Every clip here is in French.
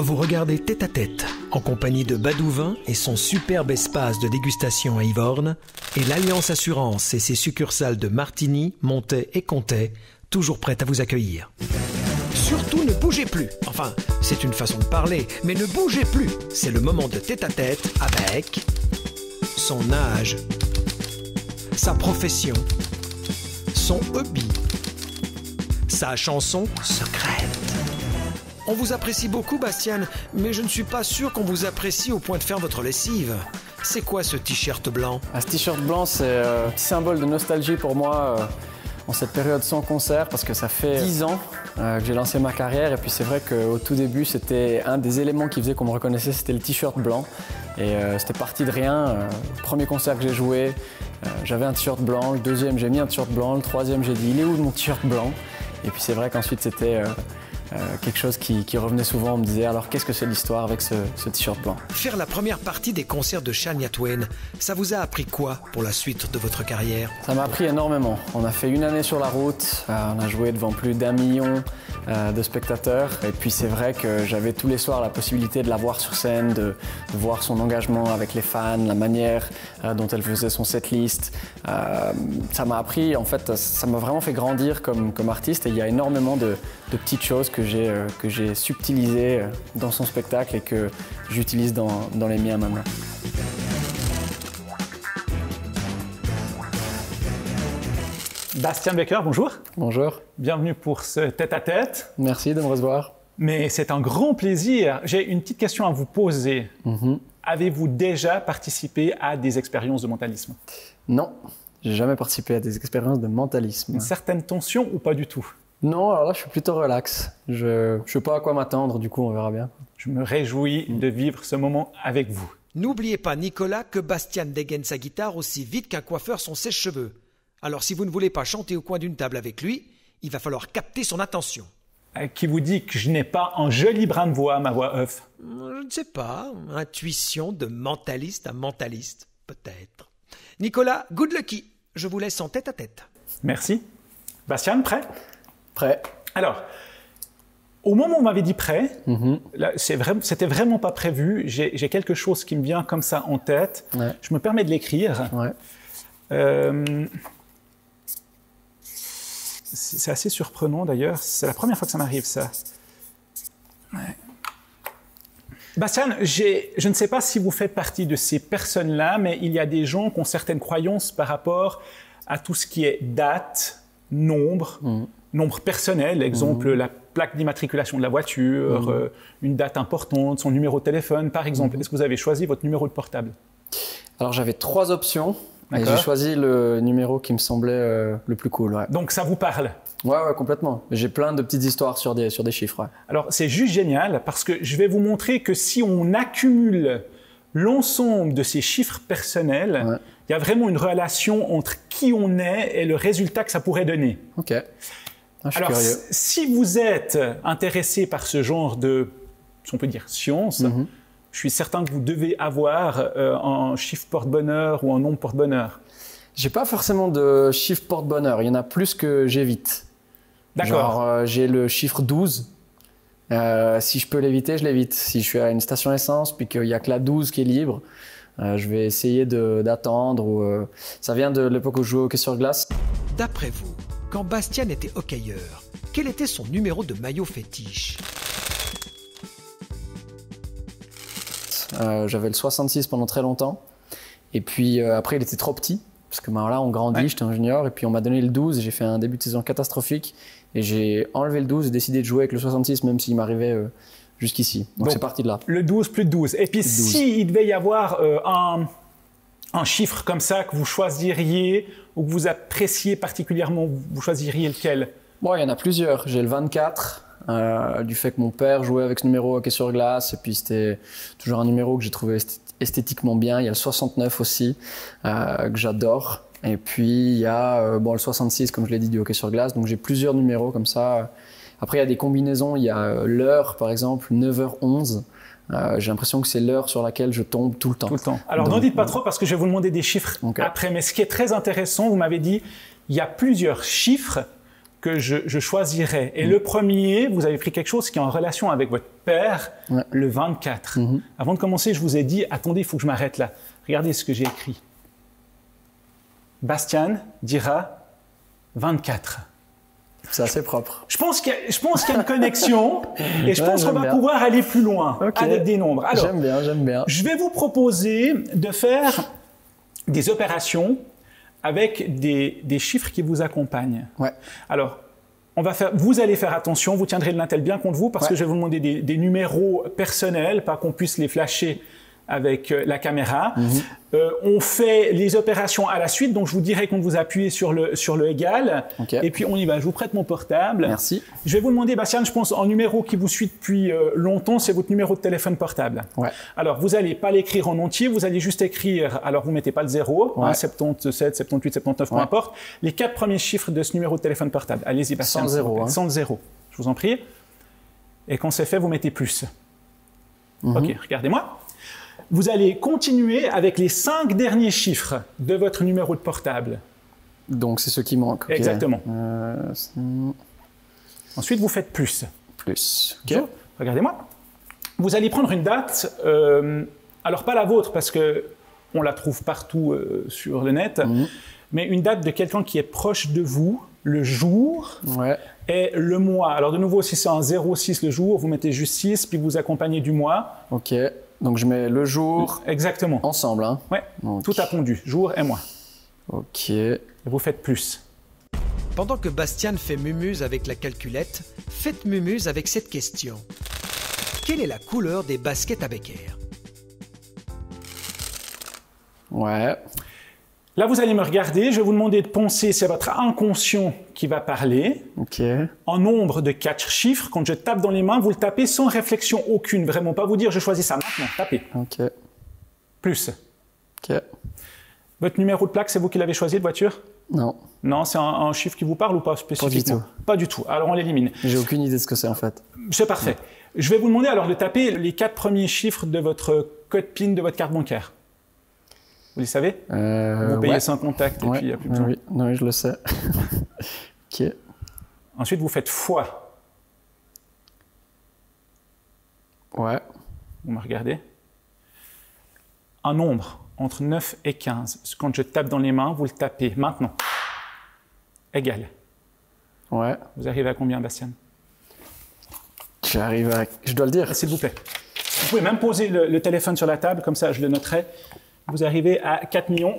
vous regardez Tête à Tête, en compagnie de Badouvin et son superbe espace de dégustation à Yvorne, et l'Alliance Assurance et ses succursales de Martigny, Montaix et Comté, toujours prêtes à vous accueillir. Surtout ne bougez plus. Enfin, c'est une façon de parler, mais ne bougez plus. C'est le moment de Tête à Tête avec son âge, sa profession, son hobby, sa chanson secrète. On vous apprécie beaucoup, Bastien, mais je ne suis pas sûr qu'on vous apprécie au point de faire votre lessive. C'est quoi ce t-shirt blanc? Ce t-shirt blanc, c'est un petit symbole de nostalgie pour moi en cette période sans concert, parce que ça fait 10 ans que j'ai lancé ma carrière. Et puis c'est vrai qu'au tout début, c'était un des éléments qui faisait qu'on me reconnaissait, c'était le t-shirt blanc. Et c'était parti de rien. Le premier concert que j'ai joué, j'avais un t-shirt blanc. Le deuxième, j'ai mis un t-shirt blanc. Le troisième, j'ai dit, il est où mon t-shirt blanc? Et puis c'est vrai qu'ensuite, c'était quelque chose qui revenait souvent. On me disait, alors qu'est-ce que c'est l'histoire avec ce t-shirt blanc? Faire la première partie des concerts de Shania Twain, ça vous a appris quoi pour la suite de votre carrière? Ça m'a appris énormément. On a fait une année sur la route, on a joué devant plus d'1 million de spectateurs. Et puis c'est vrai que j'avais tous les soirs la possibilité de la voir sur scène, de voir son engagement avec les fans, la manière dont elle faisait son setlist. Ça m'a appris, en fait, ça m'a vraiment fait grandir comme artiste. Et il y a énormément de petites choses que j'ai subtilisées dans son spectacle et que j'utilise dans les miens maintenant. Bastien Becker, bonjour. Bonjour. Bienvenue pour ce tête-à-tête. Merci de me recevoir. Mais c'est un grand plaisir. J'ai une petite question à vous poser. Avez-vous déjà participé à des expériences de mentalisme? Non, j'ai jamais participé à des expériences de mentalisme. Une certaine tension ou pas du tout? Non, alors là, je suis plutôt relax. Je sais pas à quoi m'attendre, du coup, on verra bien. Je me réjouis de vivre ce moment avec vous. N'oubliez pas, Nicolas, que Bastien dégaine sa guitare aussi vite qu'un coiffeur son sèche-cheveux. Alors si vous ne voulez pas chanter au coin d'une table avec lui, il va falloir capter son attention. Qui vous dit que je n'ai pas un joli brin de voix, ma voix off? Je ne sais pas, intuition de mentaliste à mentaliste, peut-être. Nicolas, good lucky, je vous laisse en tête à tête. Merci. Bastien, prêt? Prêt. Alors, au moment où on m'avait dit prêt, c'était vraiment pas prévu. J'ai quelque chose qui me vient comme ça en tête. Ouais. Je me permets de l'écrire. Ouais. C'est assez surprenant d'ailleurs. C'est la première fois que ça m'arrive, ça. Ouais. Bastien, je ne sais pas si vous faites partie de ces personnes-là, mais il y a des gens qui ont certaines croyances par rapport à tout ce qui est date, nombre, nombre personnel, exemple la plaque d'immatriculation de la voiture, une date importante, son numéro de téléphone, par exemple. Est-ce que vous avez choisi votre numéro de portable? Alors, j'avais 3 options. Et j'ai choisi le numéro qui me semblait le plus cool. Ouais. Donc, ça vous parle? Ouais, complètement. J'ai plein de petites histoires sur des chiffres. Ouais. Alors, c'est juste génial parce que je vais vous montrer que si on accumule l'ensemble de ces chiffres personnels, il y a vraiment une relation entre qui on est et le résultat que ça pourrait donner. Ok. Je suis Alors, curieux. Si vous êtes intéressé par ce genre de, si on peut dire, science, je suis certain que vous devez avoir un chiffre porte-bonheur ou un nombre porte-bonheur. J'ai pas forcément de chiffre porte-bonheur. Il y en a plus que j'évite. D'accord. Genre, j'ai le chiffre 12. Si je peux l'éviter, je l'évite. Si je suis à une station essence puis qu'il n'y a que la 12 qui est libre, je vais essayer d'attendre. Ça vient de l'époque où je jouais au hockey sur glace. D'après vous, quand Bastien était hockeyeur, quel était son numéro de maillot fétiche? J'avais le 66 pendant très longtemps. Et puis après, il était trop petit. Parce que là, on grandit, j'étais un junior. Et puis on m'a donné le 12 et j'ai fait un début de saison catastrophique. Et j'ai enlevé le 12 et décidé de jouer avec le 66, même s'il m'arrivait jusqu'ici. Donc c'est parti de là. Le 12 plus 12. Et puis s'il devait y avoir un chiffre comme ça que vous choisiriez ou que vous appréciez particulièrement, vous choisiriez lequel? Bon, il y en a plusieurs. J'ai le 24. Du fait que mon père jouait avec ce numéro hockey sur glace et puis c'était toujours un numéro que j'ai trouvé esthétiquement bien. Il y a le 69 aussi que j'adore et puis il y a le 66 comme je l'ai dit du hockey sur glace. Donc j'ai plusieurs numéros comme ça. Après il y a des combinaisons, il y a l'heure par exemple 9h11. J'ai l'impression que c'est l'heure sur laquelle je tombe tout le temps. Tout le temps. Alors n'en dites pas trop parce que je vais vous demander des chiffres après. Mais ce qui est très intéressant, vous m'avez dit il y a plusieurs chiffres que je choisirais. Et le premier, vous avez pris quelque chose qui est en relation avec votre père, le 24. Avant de commencer, je vous ai dit, attendez, il faut que je m'arrête là. Regardez ce que j'ai écrit. Bastien dira 24. C'est assez propre. Je pense qu'il y a une connexion et je pense qu'on va pouvoir aller plus loin avec des nombres. Alors, j'aime bien. Je vais vous proposer de faire des opérations avec des chiffres qui vous accompagnent. Ouais. Alors, vous allez faire attention, vous tiendrez le Lintel bien contre vous parce que je vais vous demander des numéros personnels, pas qu'on puisse les flasher avec la caméra. On fait les opérations à la suite, donc je vous dirai quand vous appuyez sur le égal. Et puis on y va. Je vous prête mon portable. Merci. Je vais vous demander, Bastien, je pense en numéro qui vous suit depuis longtemps, c'est votre numéro de téléphone portable. Ouais. Alors vous n'allez pas l'écrire en entier, vous allez juste écrire, alors vous mettez pas le 0, 77, 78, 79, peu importe, les 4 premiers chiffres de ce numéro de téléphone portable. Allez-y, Bastien. Sans le 0. Sans le 0. Je vous en prie. Et quand c'est fait, vous mettez plus. OK, regardez-moi. Vous allez continuer avec les 5 derniers chiffres de votre numéro de portable. Donc, c'est ce qui manque. Okay. Exactement. Ensuite, vous faites plus. Plus. OK. Regardez-moi. Vous allez prendre une date, alors pas la vôtre parce qu'on la trouve partout sur le net, mais une date de quelqu'un qui est proche de vous, le jour et le mois. Alors de nouveau, si c'est un 06 le jour, vous mettez juste 6, puis vous accompagnez du mois. OK. Donc, je mets le jour. Exactement. Ensemble, hein? Oui, tout a pondu, jour et mois. OK. Et vous faites plus. Pendant que Bastien fait mumuse avec la calculette, faites mumuse avec cette question. Quelle est la couleur des baskets à Becker? Ouais. Là, vous allez me regarder, je vais vous demander de penser, c'est votre inconscient qui va parler. OK. En nombre de 4 chiffres, quand je tape dans les mains, vous le tapez sans réflexion aucune, vraiment pas vous dire je choisis ça maintenant, tapez. OK. Plus. OK. Votre numéro de plaque, c'est vous qui l'avez choisi de voiture? Non. Non, c'est un chiffre qui vous parle ou pas spécifiquement? Pas du tout. Alors on l'élimine. J'ai aucune idée de ce que c'est en fait. C'est parfait. Je vais vous demander alors de taper les 4 premiers chiffres de votre code PIN de votre carte bancaire. Vous les savez? Vous payez sans contact et puis il n'y a plus besoin. Oui, non, je le sais. OK. Ensuite, vous faites fois. Ouais. Vous me regardez. Un nombre entre 9 et 15. Quand je tape dans les mains, vous le tapez maintenant. Égal. Ouais. Vous arrivez à combien, Bastien? J'arrive à... Je dois le dire? S'il vous plaît. Vous pouvez même poser le téléphone sur la table, comme ça je le noterai. Vous arrivez à 4 millions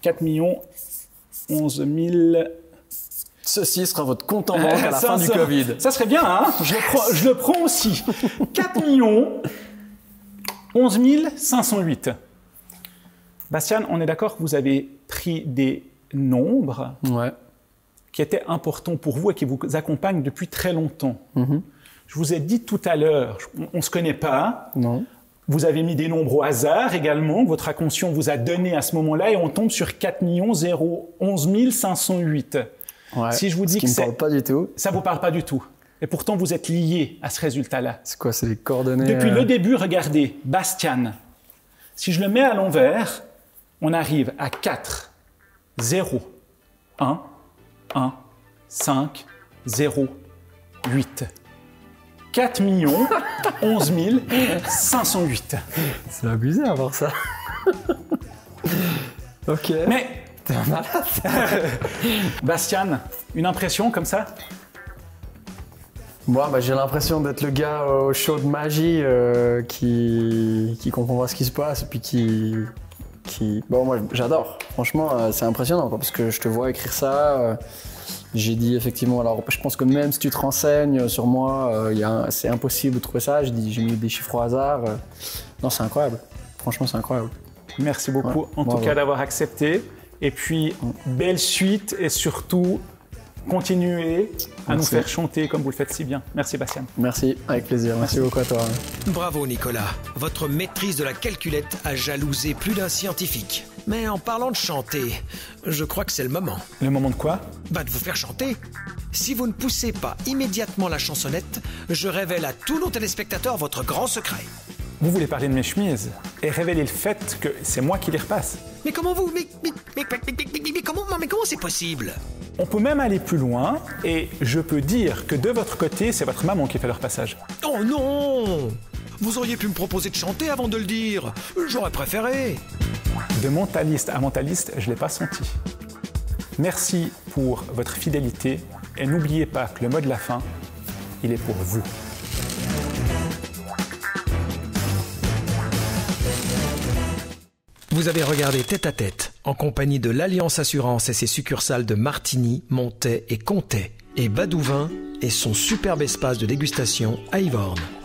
11 000... Ceci sera votre compte en banque à la fin du Covid. Ça serait bien, hein? Je le prends aussi. 4 millions 11 508. Bastien, on est d'accord que vous avez pris des nombres qui étaient importants pour vous et qui vous accompagnent depuis très longtemps. Je vous ai dit tout à l'heure, on ne se connaît pas. Non. Vous avez mis des nombres au hasard également, votre inconscient vous a donné à ce moment-là et on tombe sur 4 011 508. Ouais, si je vous dis que ça ne me parle pas du tout. Ça ne vous parle pas du tout. Et pourtant, vous êtes lié à ce résultat-là. C'est quoi? C'est les coordonnées? Depuis le début, regardez, Bastien. Si je le mets à l'envers, on arrive à 4, 0, 1, 5, 0, 8. 4 11 508. C'est abusé à voir ça. OK. Mais... T'es un malade. Bastien, une impression comme ça? Moi, j'ai l'impression d'être le gars au show de magie qui comprend pas ce qui se passe et puis qui... Bon, moi, j'adore. Franchement, c'est impressionnant parce que je te vois écrire ça. J'ai dit effectivement, alors je pense que même si tu te renseignes sur moi, c'est impossible de trouver ça. J'ai mis des chiffres au hasard. Non, c'est incroyable. Franchement, c'est incroyable. Merci beaucoup en tout cas d'avoir accepté. Et puis, belle suite et surtout, continuez à nous faire chanter comme vous le faites si bien. Merci Bastien. Merci, avec plaisir. Merci beaucoup à toi. Bravo Nicolas. Votre maîtrise de la calculette a jalousé plus d'un scientifique. Mais en parlant de chanter, je crois que c'est le moment. Le moment de quoi? De vous faire chanter. Si vous ne poussez pas immédiatement la chansonnette, je révèle à tous nos téléspectateurs votre grand secret. Vous voulez parler de mes chemises et révéler le fait que c'est moi qui les repasse. Mais comment vous... Mais comment c'est possible? On peut même aller plus loin et je peux dire que de votre côté, c'est votre maman qui fait leur passage. Oh non! Vous auriez pu me proposer de chanter avant de le dire. J'aurais préféré. De mentaliste à mentaliste, je ne l'ai pas senti. Merci pour votre fidélité et n'oubliez pas que le mot de la fin, il est pour vous. Vous avez regardé Tête à Tête, en compagnie de l'Alliance Assurance et ses succursales de Martigny, Montet et Comté, et Badouvin et son superbe espace de dégustation à Yvorne.